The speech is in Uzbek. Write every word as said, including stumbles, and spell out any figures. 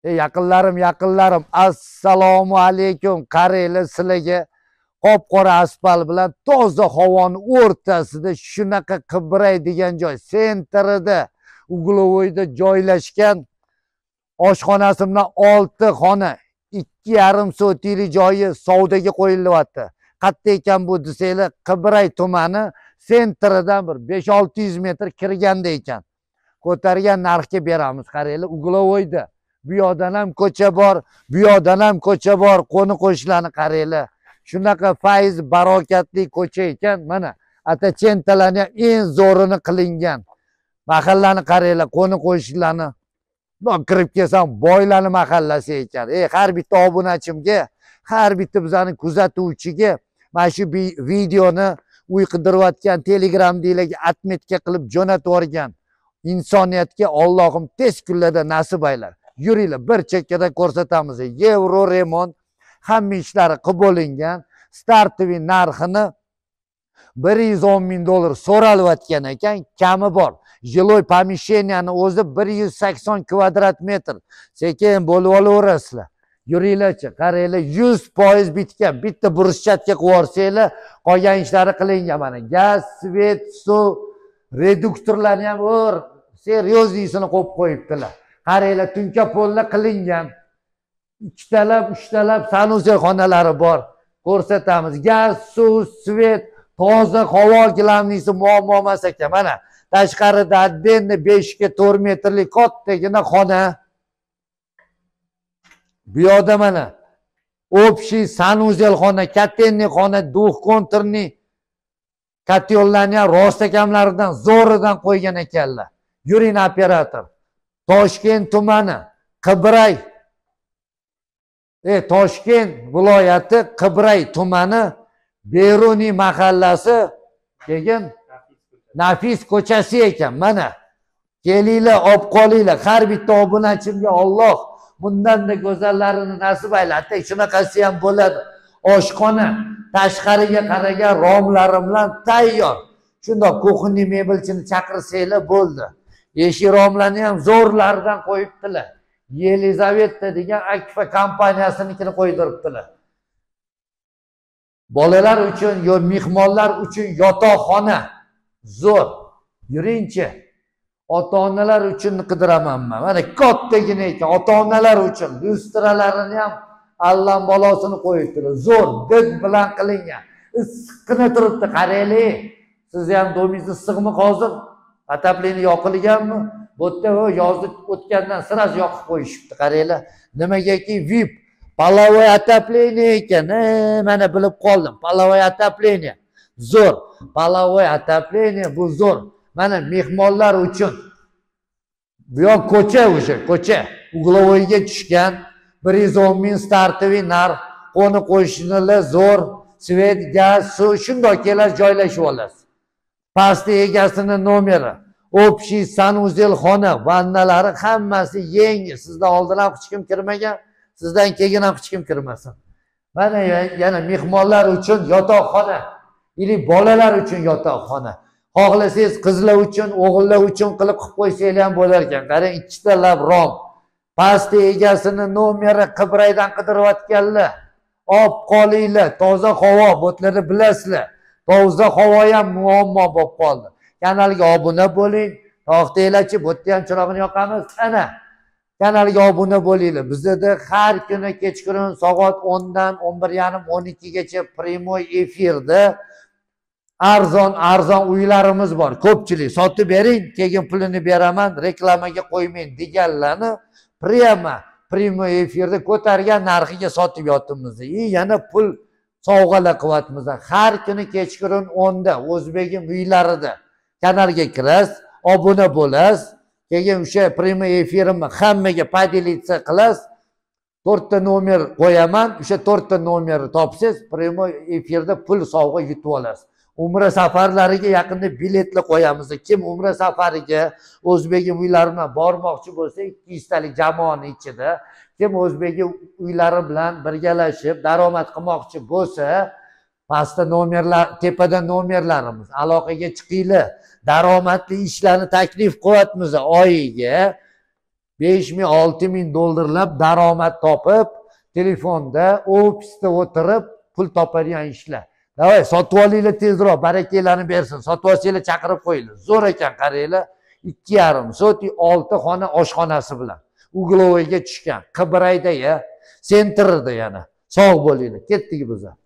Ey yaqinlarim, yaqinlarim, assalomu alaykum. Qaranglar sizlarga qop-qora asfalt bilan toza havoni o'rtasida shunaqa qibraydigan joy, sentrida, uglovoyda joylashgan oshxonasi bilan olti xona, ikki yarim sotili joyi savdoga qo'yilyapti. Qayerda ekan bu desanglar, Qibray tumani sentridan bir besh olti yuz metr kirganda ekan. Ko'targan narxga beramiz. Qaranglar, uglovoyda. Bu yoqdan ham ko'cha bor, bu yoqdan ham ko'cha bor. Qo'ni qo'shnilarni qaranglar. Shunaqa fayz barokatli ko'cha ekan. Mana atachentalarni eng zo'rini qilingan. Mahallani qaranglar, qo'ni qo'shnilarni. Bu kirib kelsam, boylarni mahallasi ekan. Ey, har bitta obunachimga, har bitta bizani kuzatuvchiga mana shu videoni uy qidirayotgan Telegramdagilarga atmetga qilib jo'natib yuborgan insoniyatga Allohim tez kunlarda nasib aylar. Yuringlar, bir chekkada ko'rsatamiz. Yevro remont hamma ishlari qilib bo'lingan. Startoviy narxini bir yuz o'n ming dollar so'ralayotgan ekan, kami bor. Jiloy pomesheniyani o'zi bir yuz sakson kvadrat metr. Sekin bo'lib olaverasizlar. Yuringlarchi, qaranglar, yuz foiz bitgan. Bitta bruschatka qilib yuborsanglar, qolgan ishlari qilingan. Mana gaz, svet, suv, reduktorlarni ham o'r, seryozniyisini qo'yib qo'yibdilar. Qaranglar, tunka pollar qilingan. Ikkitalab, uchtalab sanusiy xonalari bor. Ko'rsatamiz. Gaz, suv, svet, toza havo gilamnisi muammo emas ekan. Mana tashqarida addenni besh ga to'rt metrlik kattagina xona. Bu yoqda mana общий sanuzel xona, katenni xona, duh konturni katyollarni ham rostakamlaridan zo'ridan qo'ygan ekanlar. Yuring operator. Toshkent tumani, Qibray. E, Toshkent viloyati Qibray tumani, Beruniy mahallasi, keyin Nafis ko'chasi ekan. Mana kelinglar, olib qolinglar. Har bitta obunachimga Alloh bundan-da go'zallarini nasib aylatdi. Shunaqasi ham bo'ladi. Oshxona, tashqariga qaragan romlari bilan tayyor. Shundoq kuxniy mebelchini chaqirsanglar bo'ldi. Eshik romlarni ham zo'rlaridan qo'yibdilar. Yelizaveta degan Akfa kompaniyasinikini qo'ydiribdilar. Bolalar uchun, yo mehmonlar uchun yotoqxona zo'r. Yuringchi. Ota-onalar uchun qidiraman men. Mana kattagina ekan, ota-onalar uchun lustralarini ham Alloh balosini qo'yibdilar. Zo'r, did bilan qilingan. Issiqqina turibdi, qaranglar. Siz ham domingiz issiqmi hozir? Ataplini yoqilganmi? Bu yerda yozda o'tgandan siraz yoqib qo'yishibdi, qaranglar. Nimagaki V I P, половое отопление ekan. Mana bilib qoldim. Половое отопление. Zo'r. Половое отопление bu zo'r. Mana mehmonlar uchun. Bu yoq ko'cha o'sha, ko'cha. Uglovoyga tushgan bir yuz o'n ming startoviy narx, qo'ni qo'shnilar zo'r, svet, gaz, suv shundoq kelar joylashib olasiz. Pastda egasini nomeri, общий sanuzel xona, vannalari hammasi yangi. Sizdan oldin ham hech kim kirmagan, sizdan keyin ham hech kim kirmasin. Mana yana mehmonlar uchun yotoqxona, ili bolalar uchun yotoqxona. Xohlasangiz qizlar uchun, o'g'illar uchun qilib qilib qo'ysanglar ham bo'lar ekan. Qarang, ikkita lab rom. Pastda egasini nomeri, Qibraydan qidirayotganlar. Olib qolinglar, toza havo, bo'tlarni bilasizlar. Toza havo ham muammo bo'lib qoldi. Kanalga obuna bo'ling. To'xtanglarchi, bu yerda ham chirog'ini yoqamiz. Ana, kanalga obuna bo'linglar. Bizda har kuni kechqurun soat o'ndan o'n bir yarim o'n ikki gacha primoy efirda arzon arzon uylarimiz bor. Ko'pchilik sotib bering, keyin pulini beraman, reklamaga qo'ymayın deganlarni prima primo efirda ko'targan narxiga sotib yotibmiz. E, yana pul sovg'alar qilyapmiz. Har kuni kechqurun o'nda O'zbegim uylarida kanalga kirasiz, obuna bo'lasiz, keyin o'sha primo efirimni hammaga podelitsa qilasiz. to'rtta nomer qo'yaman, o'sha to'rtta nomerni topsangiz, primo efirda pul sovg'a yutib olasiz. Umra safarlariga yaqinda biletlar qo'yamiz. Kim umra safariga O'zbegim uylari bilan bormoqchi bo'lsa, ikki yuz talik jamoani ichida, kim O'zbegim uylari bilan birgalashib daromad qilmoqchi bo'lsa, pastda nomerlar, tepada nomerlarimiz, aloqaga chiqinglar. Daromadli ishlarni taklif qilyapmiz oyiga besh ming olti ming dollarlab daromad topib, telefonda ofisda o'tirib pul topadigan ishlar. Davay, sotib olinglar tezroq, barakanglarni bersin. Sotib olsanglar chaqirib qo'yinglar. Zo'r ekan, qaranglar. ikki yarim soti olti xona oshxonasi bilan. Uglovoyga tushgan. Qibrayda ya, sentrda yana. Sog' bo'linglar. Ketdik biz.